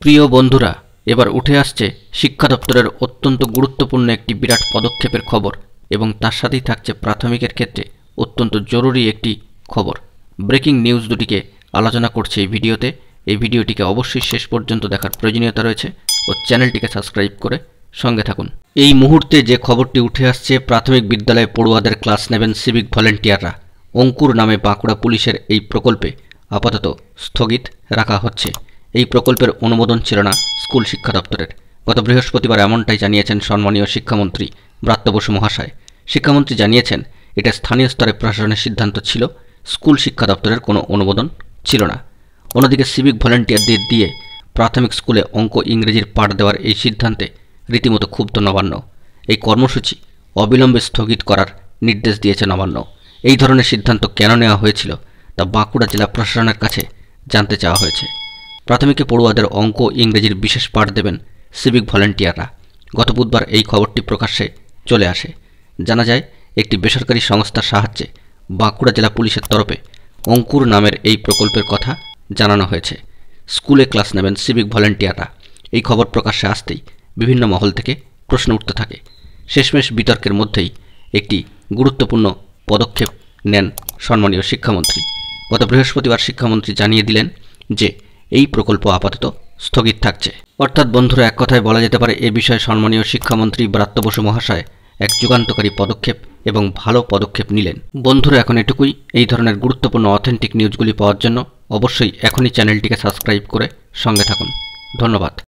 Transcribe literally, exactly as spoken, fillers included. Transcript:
প্রিয় বন্ধুরা, এবার উঠে আসছে শিক্ষা দপ্তরের অত্যন্ত গুরুত্বপূর্ণ একটি বিরাট পদক্ষেপের খবর এবং তার সাথেই থাকছে প্রাথমিকের ক্ষেত্রে অত্যন্ত জরুরি একটি খবর। ব্রেকিং নিউজ দুটিকে আলোচনা করছে এই ভিডিওতে। এই ভিডিওটিকে অবশ্যই শেষ পর্যন্ত দেখার প্রয়োজনীয়তা রয়েছে ও চ্যানেলটিকে সাবস্ক্রাইব করে সঙ্গে থাকুন। এই মুহূর্তে যে খবরটি উঠে আসছে, প্রাথমিক বিদ্যালয়ে পড়ুয়াদের ক্লাস নেবেন সিভিক ভলেন্টিয়াররা। অঙ্কুর নামে বাঁকুড়া পুলিশের এই প্রকল্পে আপাতত স্থগিত রাখা হচ্ছে। এই প্রকল্পের অনুমোদন ছিল না স্কুল শিক্ষা দপ্তরের। গত বৃহস্পতিবার এমনটাই জানিয়েছেন সম্মানীয় শিক্ষামন্ত্রী ব্রাত্য বসু মহাশয়। শিক্ষামন্ত্রী জানিয়েছেন, এটা স্থানীয় স্তরে প্রশাসনের সিদ্ধান্ত ছিল, স্কুল শিক্ষা দপ্তরের কোনো অনুমোদন ছিল না। অন্যদিকে সিভিক ভলেন্টিয়ারদের দিয়ে প্রাথমিক স্কুলে অঙ্ক ইংরেজির পাঠ দেওয়ার এই সিদ্ধান্তে রীতিমতো ক্ষুব্ধ নবান্ন। এই কর্মসূচি অবিলম্বে স্থগিত করার নির্দেশ দিয়েছে নবান্ন। এই ধরনের সিদ্ধান্ত কেন নেওয়া হয়েছিল তা বাঁকুড়া জেলা প্রশাসনের কাছে জানতে চাওয়া হয়েছে। প্রাথমিকে পড়ুয়াদের অঙ্ক ইংরেজির বিশেষ পাঠ দেবেন সিভিক ভলেন্টিয়াররা। গত বুধবার এই খবরটি প্রকাশ্যে চলে আসে। জানা যায়, একটি বেসরকারি সংস্থার সাহায্যে বাঁকুড়া জেলা পুলিশের তরফে অঙ্কুর নামের এই প্রকল্পের কথা জানানো হয়েছে। স্কুলে ক্লাস নেবেন সিভিক ভলেন্টিয়াররা। এই খবর প্রকাশ্যে আসতেই বিভিন্ন মহল থেকে প্রশ্ন উঠতে থাকে। শেষমেশ বিতর্কের মধ্যেই একটি গুরুত্বপূর্ণ পদক্ষেপ নেন সম্মানীয় শিক্ষামন্ত্রী। গত বৃহস্পতিবার শিক্ষামন্ত্রী জানিয়ে দিলেন যে এই প্রকল্প আপাতত স্থগিত থাকছে। অর্থাৎ বন্ধুরা, এক কথায় বলা যেতে পারে এ বিষয়ে সম্মানীয় শিক্ষামন্ত্রী ব্রাত্য বসু মহাশয় এক যুগান্তকারী পদক্ষেপ এবং ভালো পদক্ষেপ নিলেন। বন্ধুরা, এখন এটুকুই। এই ধরনের গুরুত্বপূর্ণ অথেন্টিক নিউজগুলি পাওয়ার জন্য অবশ্যই এখনই চ্যানেলটিকে সাবস্ক্রাইব করে সঙ্গে থাকুন। ধন্যবাদ।